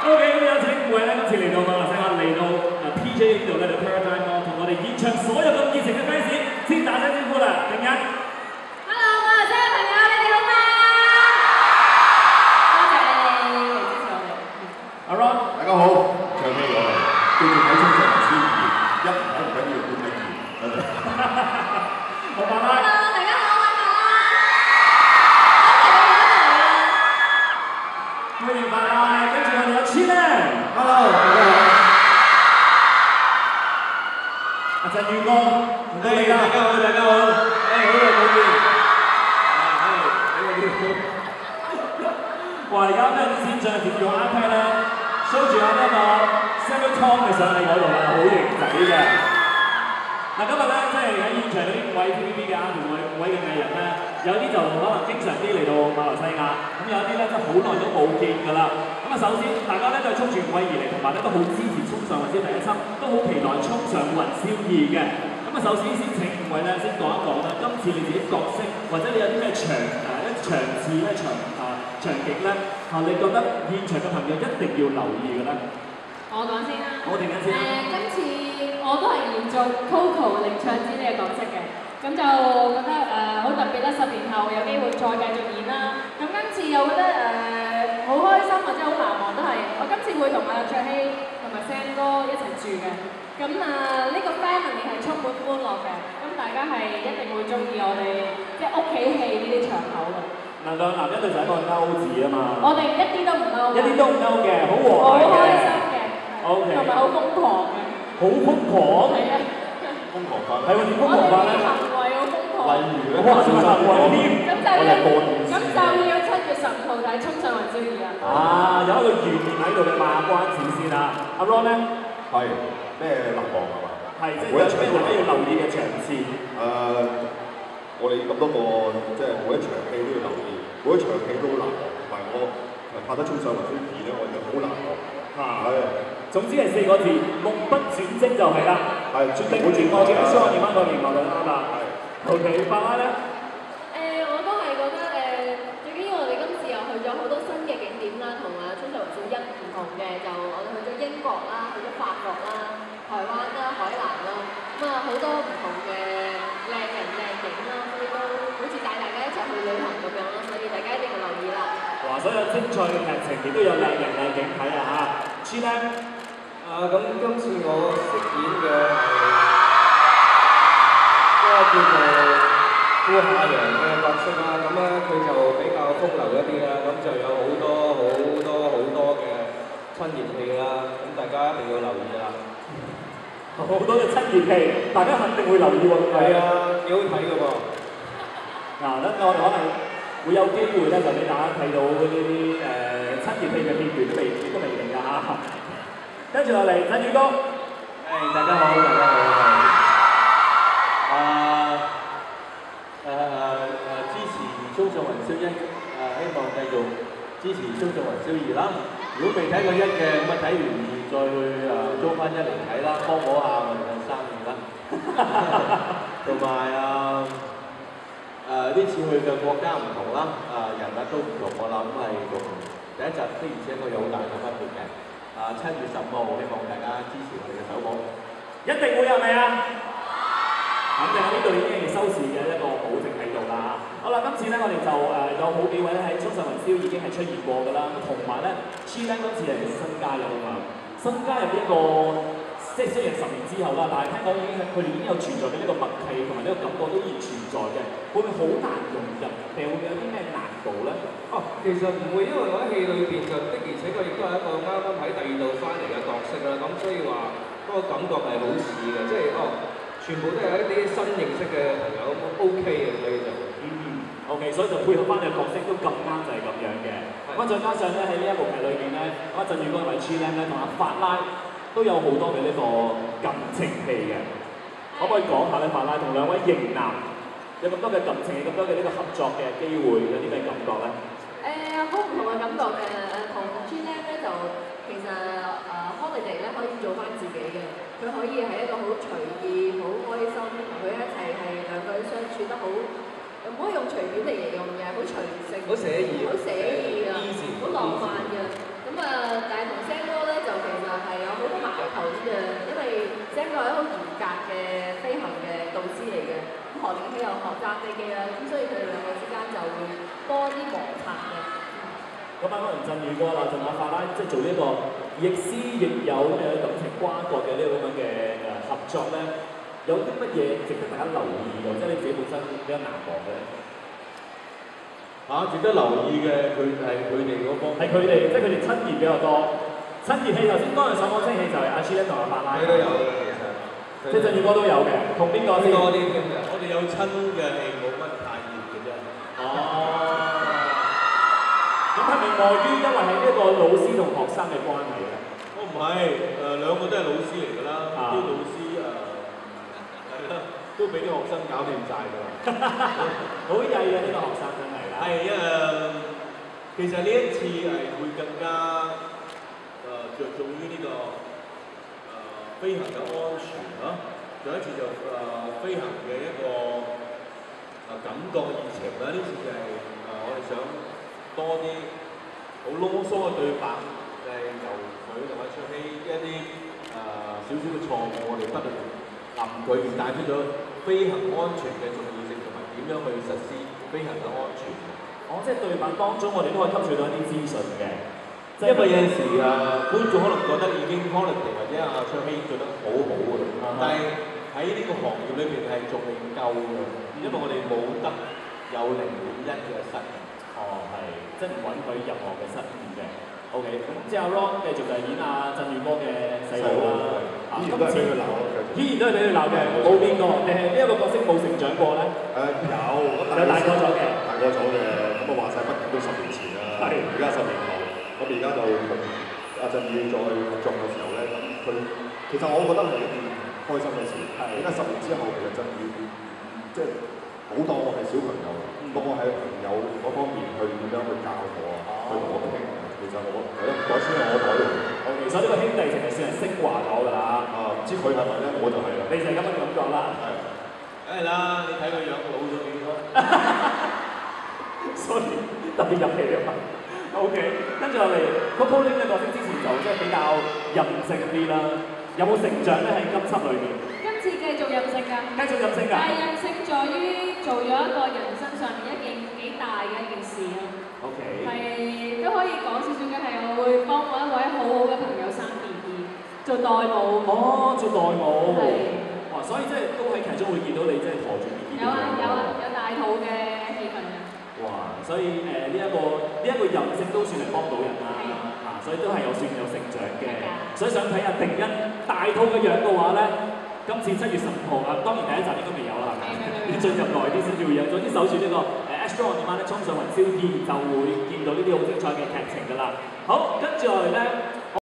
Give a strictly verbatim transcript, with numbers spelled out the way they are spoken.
OK， 咁有請每位咧，今次嚟到馬來西亞嚟到啊 P J 呢度咧，就 Paradigm Mall 同我哋現場所有咁熱情嘅 fans 先打聲招呼啦，定一。 Hello， 馬來西亞朋友，你哋好嗎？多謝你哋嚟支持我哋。 阿 Ron， 大家好，唱咩我嚟？叫做睇衝上雲霄二，一唔睇唔緊要，要睇二。多謝。 好馬拉。 Hello， 大家好，我係馬拉。多謝你哋一齊嚟。 歡迎馬拉，跟住我哋有 Chilam。 Hello， 大家好。 阿振宇哥，唔該你啦。 大家好，大家好。誒，好耐冇見。係，俾我啲。 哇！而家咩線上電用 iPad 咧 ，show 住阿呢個 Samuel Tong 嘅上嚟嗰度啦，好型仔嘅。嗱，今日咧即係喺現場嗰啲五位 T V B 嘅啊，同埋五位嘅藝人咧，有啲就可能經常啲嚟到馬來西亞，咁有一啲咧真係好耐都冇見㗎啦。咁啊，首先大家咧都係衝住五位而嚟，同埋咧都好支持衝上雲霄第一輯，都好期待衝上雲霄二嘅。咁啊，首先先請五位咧先講一講啦，今次你自己角色或者你有啲咩場誒一場次咧場啊場景咧啊，你覺得現場嘅朋友一定要留意嘅咧？ 我講先啦。 我哋緊先。 誒，今次我都係延續 Coco 領唱子呢個角色嘅，咁就覺得誒好特別啦！十年後有機會再繼續演啦。咁今次又覺得誒好開心或者好難忘都係，我今次會同阿卓羲同埋 Sam 哥一齊住嘅。咁啊呢個 family 係充滿歡樂嘅，咁大家係一定會中意我哋即係屋企戲呢啲場口嘅。 能夠男一對就一個勾字啊嘛。 我哋一啲都唔勾。 一啲都唔勾嘅，好和好諧嘅。 開心嘅。 O K。 同埋好瘋狂嘅。 好瘋狂。 係啊。 瘋狂法。 係喎，點瘋狂法咧？ 行為好瘋狂。 例如咧， 哇，仲行為添。 咁就要咁就要七月十五號睇衝上雲霄二啊！ 啊，有一個懸念喺度嘅馬關子先啦。阿 Ron 咧， 係咩立項係嘛？ 係即係有咩大家要留意嘅場次？ 誒，我哋咁多個即係每一場戲都要留意，每一場戲都好難忘，同埋我誒拍得衝上雲霄二咧，我就好難忘。係。 總之係四個字，目不轉睛就係啦。 係，絕對唔會轉我記得雙我念翻個年頭就啱啦。係。O K，法拉咧？ 誒，我都係覺得誒，最緊要我哋今次又去咗好多新嘅景點啦，同啊衝上雲霄一唔同嘅，就我哋去咗英國啦，去咗法國啦、台灣啦、海南啦，咁啊好多唔同嘅靚人靚景啦，所以都好似帶大家一齊去旅行咁樣啦，所以大家一定要留意啦。 哇！所有精彩嘅劇情亦都有靚人靚景睇啊嚇。Chilam， 啊，咁今次我飾演嘅係嗰個叫做顧夏陽嘅角色啦，咁咧佢就比較風流一啲啦，咁就有好多好多好多嘅親熱戲啦，咁大家一定要留意啦。 好多嘅親熱戲，大家肯定會留意喎。 係啊，幾好睇㗎噃。 嗱，等我哋可能會有機會咧，就俾大家睇到呢啲誒親熱戲嘅片段都未都未定㗎嚇。跟住落嚟，振宇哥， 誒大家好，大家好。啊誒誒誒支持衝上雲霄一，誒希望繼續支持衝上雲霄二啦。如果未睇過一嘅，咁啊睇完二再去誒租翻一嚟睇啦，幫補下我哋嘅生意啦。同埋啊誒呢次去嘅國家唔同啦，啊人物都唔同，我諗係同第一集的而且確有好大嘅分別嘅。啊七月十五號，希望大家支持我哋嘅首舞， 一定會係咪啊？肯定呢度已經係收視嘅一個保證喺度啦。好啦，今次咧我哋就誒有好幾位咧喺衝上雲霄已經係出現過㗎啦，同埋咧 Chilam 今次係新加入啊嘛，新加入呢一個即係雖然十年之後啦，但係聽講已經係佢哋已經有存在嘅呢個默契同埋呢個感覺都依然存在嘅，會唔會好難融入？定會唔會有啲咩難度咧？ 哦，其實唔會，因為我喺戲裏邊就的而且確亦都係一個啱啱喺第二度翻嚟嘅角色啦，咁所以話嗰個感覺係好似嘅，即係哦，全部都係一啲新認識嘅朋友，咁 OK 嘅，所以就嗯 OK， 所以就配合翻你嘅角色都咁啱就係咁樣嘅。咁再加上咧喺呢一部劇裏邊咧，咁啊振宇哥同埋 Chilam 咧同阿法拉都有好多嘅呢個感情戲嘅，可唔可以講下咧法拉同兩位型男有咁多嘅感情，有咁多嘅呢個合作嘅機會，有啲咩感覺咧？ 誒，好唔同嘅感覺嘅，誒同 Chilam 咧就其實誒 Holiday 咧可以做翻自己嘅，佢可以係一個好隨意、好開心，同佢一齊係兩個人相處得好，唔可以用隨便嚟形容嘅，好隨性， 好寫意， 好寫意啊，好浪漫嘅。咁啊，但係同 Sam 個係一個嚴格嘅飛行嘅導師嚟嘅。咁何定希又學揸飛機啦，咁所以佢哋兩個之間就會多啲摩擦嘅。 咁啱啱同振宇哥啦，同阿法拉即係做呢一個亦師亦友咁樣感情瓜葛嘅呢個咁樣嘅誒合作咧，有啲乜嘢值得大家留意嘅，即係你自己本身比較難忘嘅咧？ 嚇，值得留意嘅佢係佢哋嗰方， 係佢哋，即係佢哋親熱比較多。親熱戲頭先當日上講親戲就係阿 Chilen 同阿法拉， 佢都有嘅其實， 即係振宇哥都有嘅，同邊個先？ 多啲添嘅，我哋有親嘅戲冇乜太熱嘅啫。 哦。咁係咪礙於因為係呢一個老師同學生嘅關係咧？ 我唔係，誒兩個都係老師嚟㗎啦，啲老師誒係啦，都俾啲學生搞掂晒㗎啦。 好曳啊！呢個學生真係啦。 係誒，其實呢一次係會更加誒着重於呢個誒飛行嘅安全啦。上一次就誒飛行嘅一個誒感覺熱情啦，呢次就係誒我哋想多啲好囉嗦嘅對白，就係由佢同埋卓希一啲誒少少嘅錯誤，我哋不斷臨佢而帶出咗飛行安全嘅重要性，同埋點樣去實施飛行嘅安全。 哦，即係對白當中，我哋都可以吸取到一啲資訊嘅。 因為有陣時誒觀眾可能覺得已經 quality 或者阿卓希做得好好㗎啦，但係喺呢個行業裏邊係仲未夠嘅，因為我哋冇得有零點一嘅失誤。 哦，係，即係唔允許任何嘅失誤嘅。OK，咁之後 Ron 繼續就係演阿振宇哥嘅細佬啦。 依然都係俾佢鬧， 依然都係俾佢鬧嘅，冇變過。定係呢一個角色冇成長過咧？ 誒有， 有大個咗嘅， 大個咗嘅。咁啊話晒畢竟都十年前啦，而家十年後，咁而家就同阿振宇再合作嘅時候咧，咁佢其實我覺得係一件開心嘅事。點解十年之後其實振宇即係好當我係小朋友，當我係朋友嗰方面去點樣去教我啊，去同我傾。其實我係咯，改先係我改嘅。 OK，所以呢個兄弟情係算係升華咗㗎啦。 啊，唔知佢係咪咧？我就係啦。 你就係咁嘅感覺啦。 係。 梗係啦，你睇個樣老咗幾多？ 所以特別入戲啊嘛。OK，跟住落嚟 Coco Ling 嘅角色之前就即係比較任性啲啦。有冇成長咧喺今輯裏面？ 今次繼續任性㗎。 繼續任性㗎。 但係任性在於做咗一個人生上面一件幾大嘅一件事啊。 OK。 係都可以講少少嘅係，我會幫我一位好好嘅朋友生 B B， 做代母。 哦，做代母。 係。 哇！所以即係都喺劇中會見到你即係陀住 B B。 有啊有啊，有大肚嘅戲份啊。 哇！所以誒呢一個呢一個任性都算係幫到人啦，嚇！所以都係有算有成長嘅。所以想睇下定欣大肚嘅樣嘅話咧，今次七月十五號啊，當然第一集應該未有啦，係咪？要進入耐啲先至會有。總之守住呢個誒 Astro On Demand 咧，衝上雲霄二就會見到呢啲好精彩嘅劇情㗎啦。好，跟住落嚟咧。